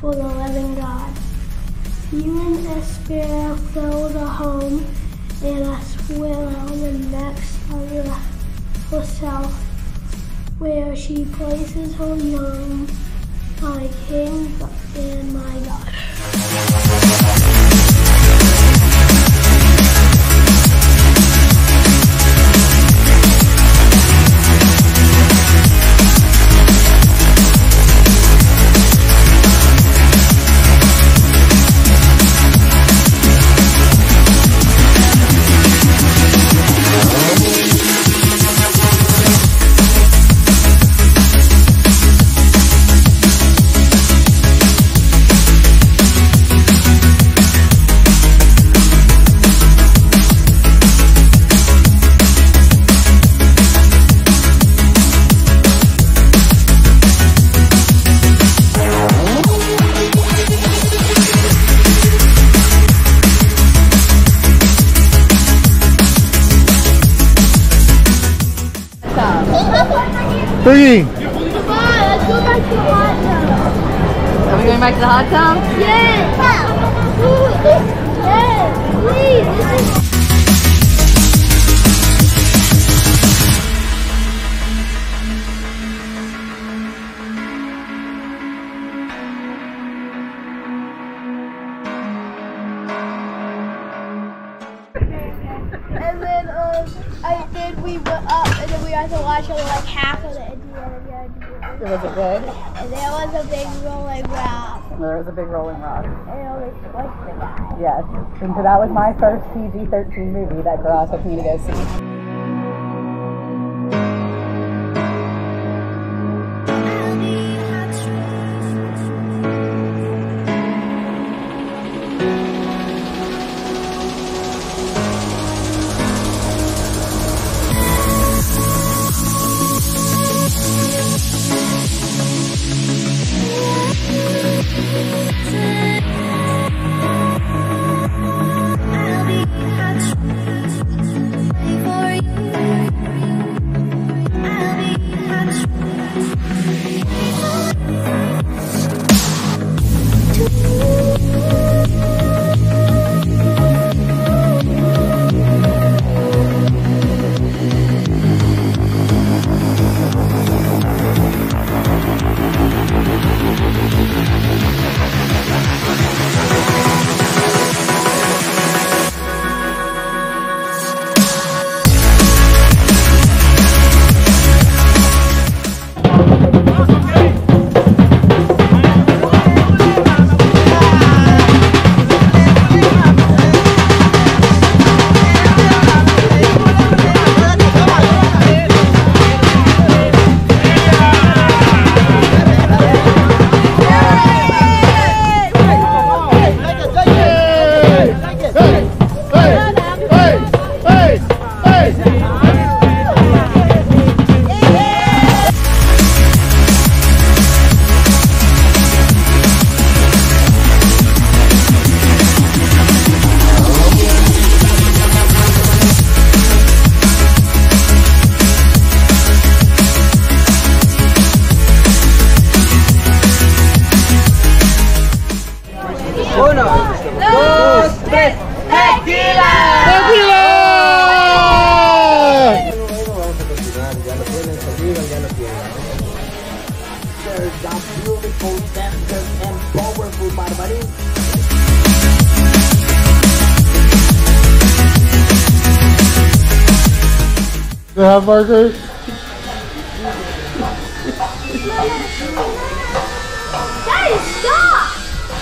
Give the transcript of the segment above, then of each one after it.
for the living God. Even a sparrow fills a home, and a sparrow the next of herself, where she places her young, my King and my God. Biggie! Come on, let's go back to the hot tub. Are we going back to the hot tub? Yes! Yes, please! And then we went up, and then we had to watch like half of the Indiana Jones. Was it good? And there was a big rolling rock. There was a big rolling rock. And it always squished the guy. Yes. And so that was my first PG-13 movie that Karaz took me to go see. Beautiful, tender, and powerful Barbarin. Do you have burgers? Daddy, stop!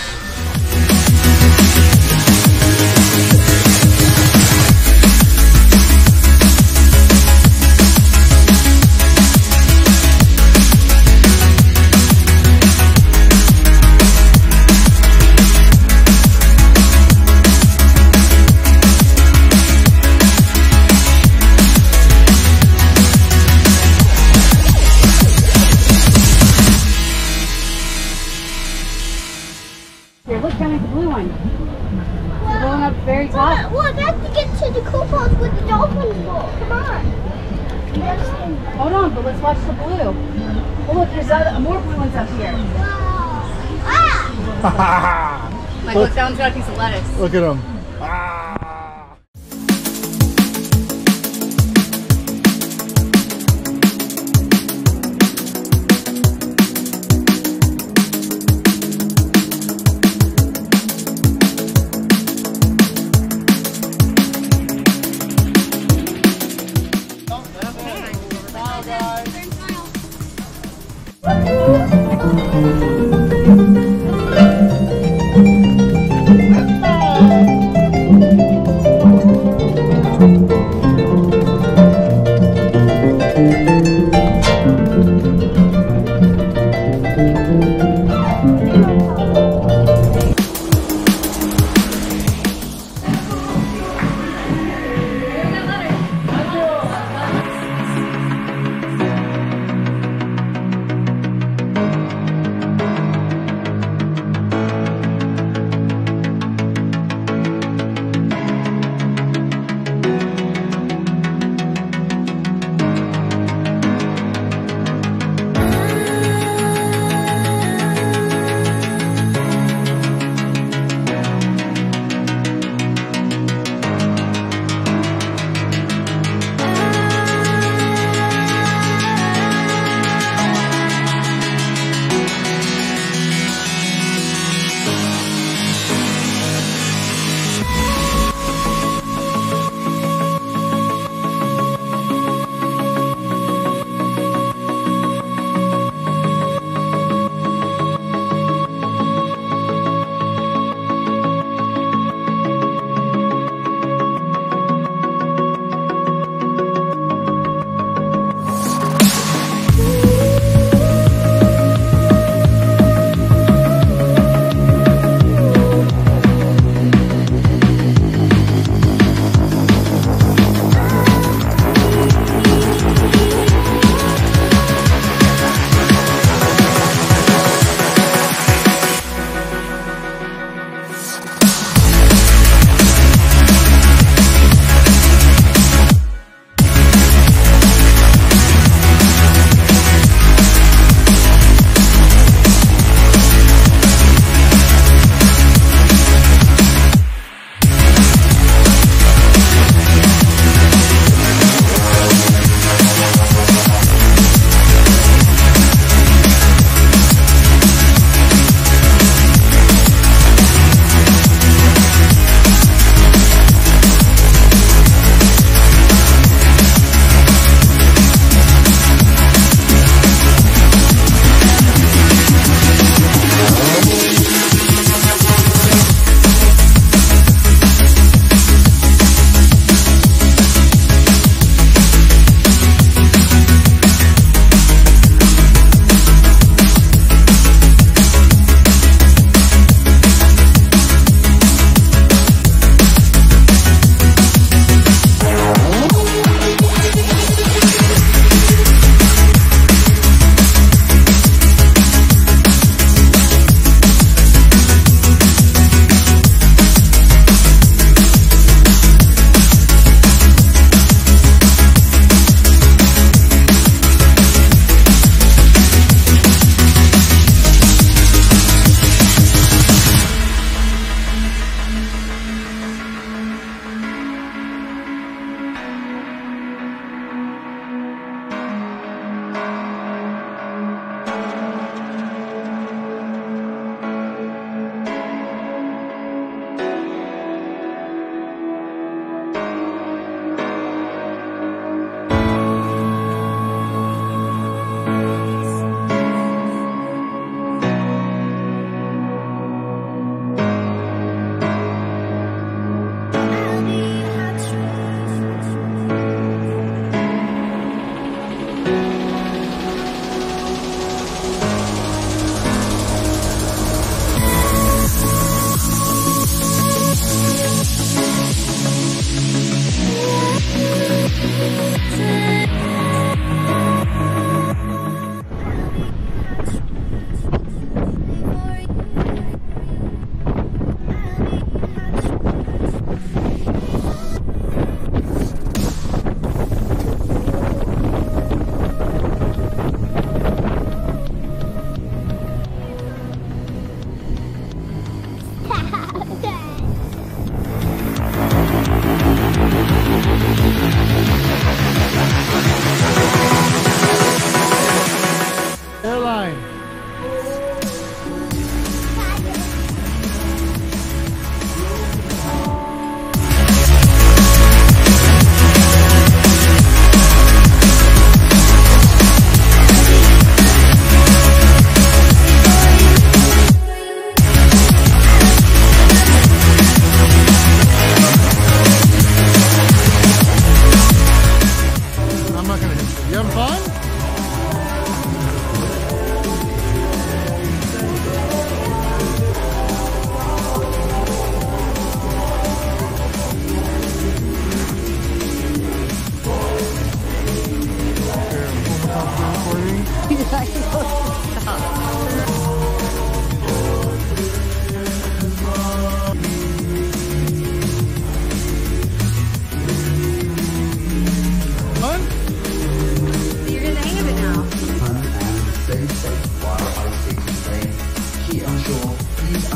Here, look down at the blue one. It's blowing up very top. Well, that's to get to the coupons with the dolphins bowl. Come on. Hold on, but let's watch the blue. Oh, look, there's more blue ones up here. Ah! Like, look, that one's got a piece of lettuce. Look at him.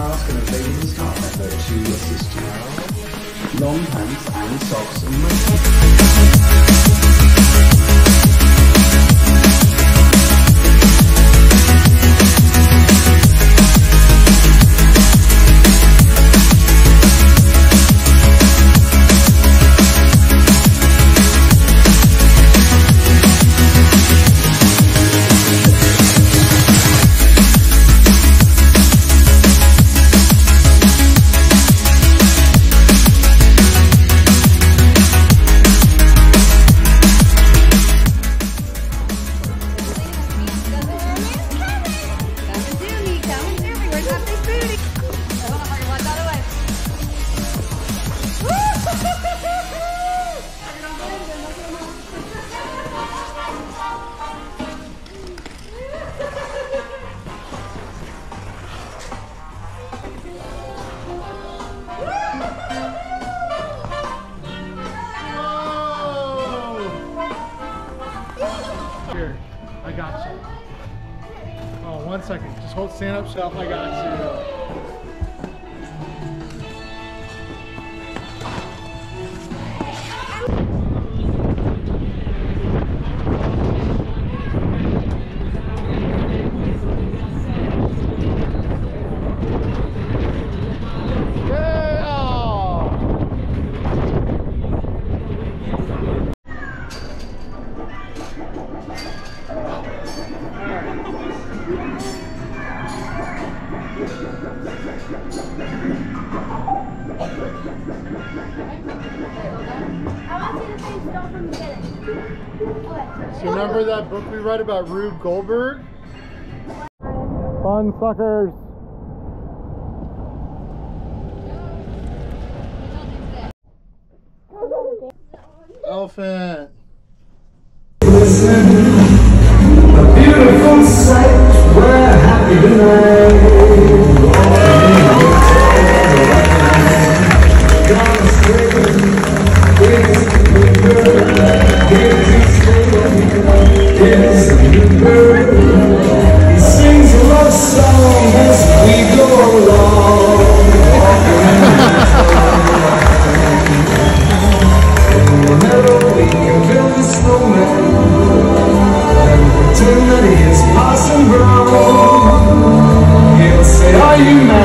task and a bathing start method to assist you. Long pants and socks and Here, I got you. Oh, 1 second. Just hold, stand up, shelf. I got you. So remember that book we read about Rube Goldberg? Fun suckers! Elephant! A beautiful sight, we're happy tonight. He sings a love song as we go along. In the meadow we can build a snowman and pretend that he is Parson Brown. He'll say, are you mad?